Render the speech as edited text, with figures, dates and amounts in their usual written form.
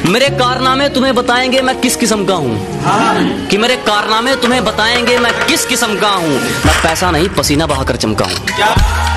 मेरे कारनामे तुम्हें बताएंगे मैं किस किस्म का हूँ, कि मेरे कारनामे तुम्हें बताएंगे मैं किस किस्म का हूँ। मैं पैसा नहीं पसीना बहाकर चमका हूँ।